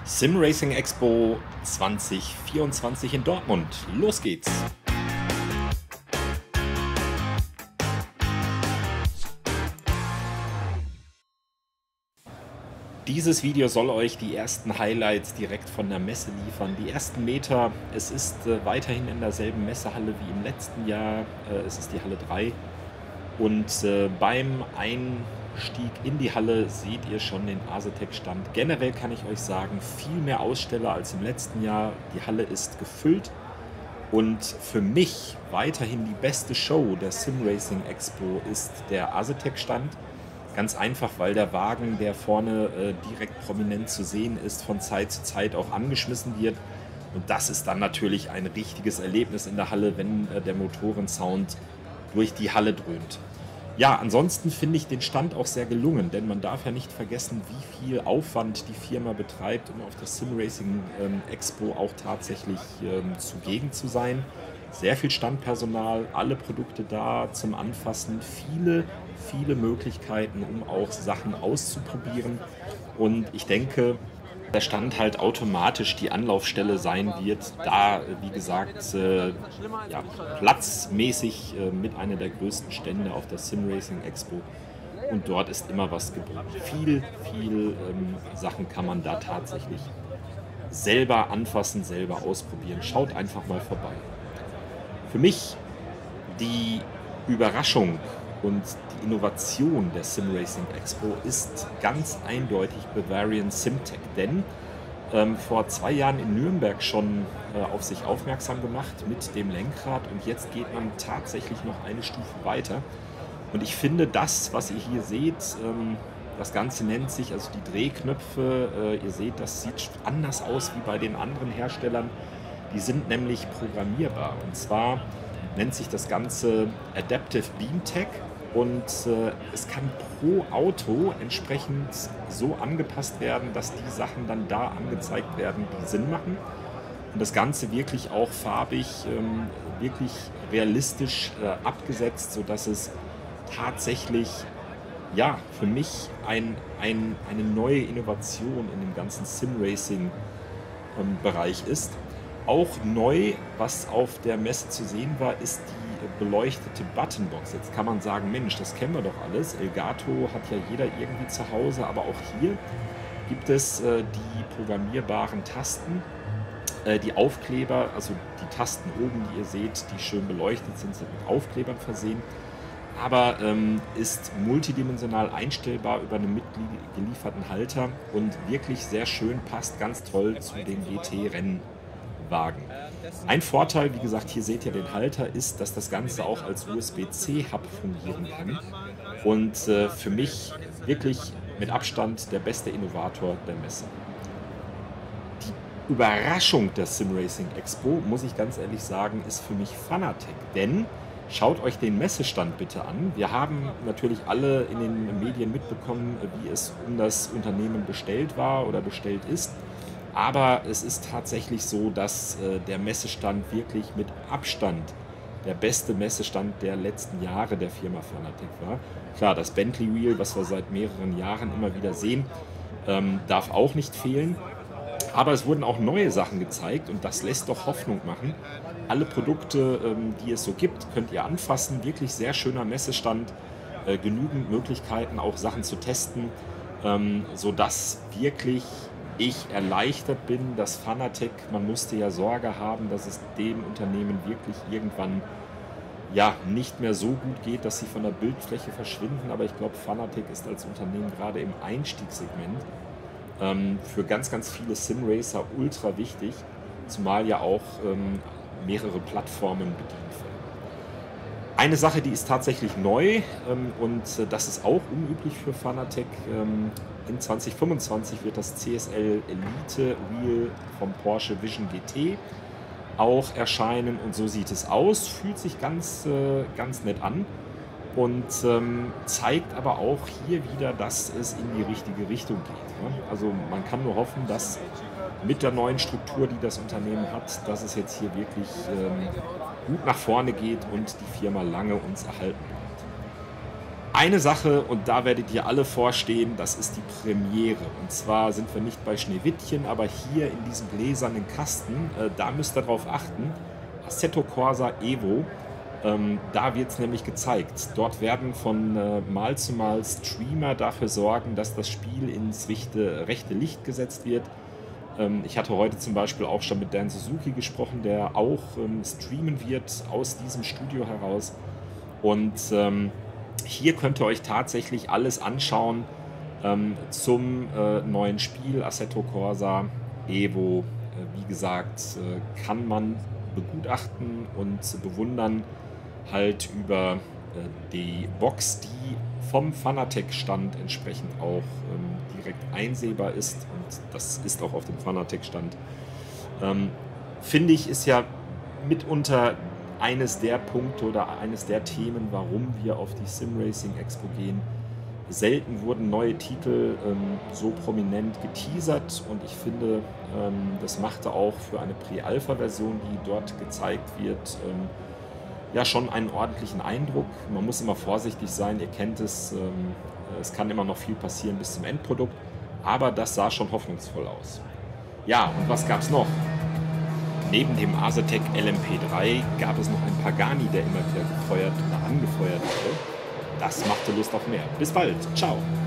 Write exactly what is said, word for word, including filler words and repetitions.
Sim Racing Expo zwanzig vierundzwanzig in Dortmund. Los geht's! Dieses Video soll euch die ersten Highlights direkt von der Messe liefern. Die ersten Meter. Es ist äh, weiterhin in derselben Messehalle wie im letzten Jahr. Äh, es ist die Halle drei. Und äh, beim Einstieg in die Halle seht ihr schon den Asetek-Stand. Generell kann ich euch sagen, viel mehr Aussteller als im letzten Jahr. Die Halle ist gefüllt. Und für mich weiterhin die beste Show der Sim Racing Expo ist der Asetek-Stand. Ganz einfach, weil der Wagen, der vorne äh, direkt prominent zu sehen ist, von Zeit zu Zeit auch angeschmissen wird. Und das ist dann natürlich ein richtiges Erlebnis in der Halle, wenn äh, der Motorensound durch die Halle dröhnt. Ja, ansonsten finde ich den Stand auch sehr gelungen, denn man darf ja nicht vergessen, wie viel Aufwand die Firma betreibt, um auf der Sim Racing ähm, Expo auch tatsächlich ähm, zugegen zu sein. Sehr viel Standpersonal, alle Produkte da zum Anfassen, viele, viele Möglichkeiten, um auch Sachen auszuprobieren. Und ich denke, der Stand halt automatisch die Anlaufstelle sein wird, da, wie gesagt, äh, ja, platzmäßig äh, mit einer der größten Stände auf der Sim Racing Expo. Und dort ist immer was geboten. Viel, viel ähm, Sachen kann man da tatsächlich selber anfassen, selber ausprobieren. Schaut einfach mal vorbei. Für mich die Überraschung und die Innovation der Sim Racing Expo ist ganz eindeutig Bavarian SimTech, denn ähm, vor zwei Jahren in Nürnberg schon äh, auf sich aufmerksam gemacht mit dem Lenkrad und jetzt geht man tatsächlich noch eine Stufe weiter. Und ich finde das, was ihr hier seht, ähm, das Ganze nennt sich, also die Drehknöpfe, äh, ihr seht, das sieht anders aus wie bei den anderen Herstellern. Die sind nämlich programmierbar und zwar nennt sich das Ganze Adaptive Beam Tech und äh, es kann pro Auto entsprechend so angepasst werden, dass die Sachen dann da angezeigt werden, die Sinn machen und das Ganze wirklich auch farbig, ähm, wirklich realistisch äh, abgesetzt, sodass es tatsächlich ja, für mich ein, ein, eine neue Innovation in dem ganzen Sim-Racing ähm, Bereich ist. Auch neu, was auf der Messe zu sehen war, ist die beleuchtete Buttonbox. Jetzt kann man sagen, Mensch, das kennen wir doch alles. Elgato hat ja jeder irgendwie zu Hause, aber auch hier gibt es äh, die programmierbaren Tasten, äh, die Aufkleber, also die Tasten oben, die ihr seht, die schön beleuchtet sind, sind mit Aufklebern versehen, aber ähm, ist multidimensional einstellbar über einen mitgelieferten Halter und wirklich sehr schön, passt ganz toll zu den G T-Rennen. Wagen. Ein Vorteil, wie gesagt, hier seht ihr den Halter, ist, dass das Ganze auch als U S B C Hub fungieren kann und äh, für mich wirklich mit Abstand der beste Innovator der Messe. Die Überraschung der Sim Racing Expo, muss ich ganz ehrlich sagen, ist für mich Fanatec, denn schaut euch den Messestand bitte an. Wir haben natürlich alle in den Medien mitbekommen, wie es um das Unternehmen bestellt war oder bestellt ist. Aber es ist tatsächlich so, dass äh, der Messestand wirklich mit Abstand der beste Messestand der letzten Jahre der Firma Fanatec war. Klar, das Bentley Wheel, was wir seit mehreren Jahren immer wieder sehen, ähm, darf auch nicht fehlen. Aber es wurden auch neue Sachen gezeigt und das lässt doch Hoffnung machen. Alle Produkte, ähm, die es so gibt, könnt ihr anfassen. Wirklich sehr schöner Messestand, äh, genügend Möglichkeiten, auch Sachen zu testen, ähm, sodass wirklich ich erleichtert bin, dass Fanatec, man musste ja Sorge haben, dass es dem Unternehmen wirklich irgendwann ja, nicht mehr so gut geht, dass sie von der Bildfläche verschwinden. Aber ich glaube, Fanatec ist als Unternehmen gerade im Einstiegssegment ähm, für ganz, ganz viele Sim-Racer ultra wichtig, zumal ja auch ähm, mehrere Plattformen bedient werden. Eine Sache, die ist tatsächlich neu ähm, und äh, das ist auch unüblich für Fanatec. Ähm, in zwanzig fünfundzwanzig wird das C S L Elite Wheel vom Porsche Vision G T auch erscheinen und so sieht es aus. Fühlt sich ganz, äh, ganz nett an und ähm, zeigt aber auch hier wieder, dass es in die richtige Richtung geht. Ne? Also man kann nur hoffen, dass mit der neuen Struktur, die das Unternehmen hat, dass es jetzt hier wirklich ähm, gut nach vorne geht und die Firma lange uns erhalten bleibt. Eine Sache, und da werdet ihr alle vorstehen, das ist die Premiere. Und zwar sind wir nicht bei Schneewittchen, aber hier in diesem gläsernen Kasten, äh, da müsst ihr drauf achten, Assetto Corsa Evo, ähm, da wird es nämlich gezeigt. Dort werden von äh, Mal zu Mal Streamer dafür sorgen, dass das Spiel ins rechte, rechte Licht gesetzt wird. Ähm, ich hatte heute zum Beispiel auch schon mit Dan Suzuki gesprochen, der auch ähm, streamen wird aus diesem Studio heraus. Und ähm, hier könnt ihr euch tatsächlich alles anschauen ähm, zum äh, neuen Spiel Assetto Corsa Evo. Äh, wie gesagt, äh, kann man begutachten und bewundern halt über äh, die Box, die vom Fanatec-Stand entsprechend auch ähm, direkt einsehbar ist. Und das ist auch auf dem Fanatec-Stand. Ähm, finde ich, ist ja mitunter eines der Punkte oder eines der Themen, warum wir auf die Sim Racing Expo gehen. Selten wurden neue Titel ähm, so prominent geteasert und ich finde, ähm, das machte auch für eine Pre-Alpha-Version, die dort gezeigt wird, ähm, ja schon einen ordentlichen Eindruck. Man muss immer vorsichtig sein, ihr kennt es, ähm, es kann immer noch viel passieren bis zum Endprodukt, aber das sah schon hoffnungsvoll aus. Ja, und was gab es noch? Neben dem Asetek L M P drei gab es noch einen Pagani, der immer wieder gefeuert oder angefeuert wurde. Das machte Lust auf mehr. Bis bald. Ciao.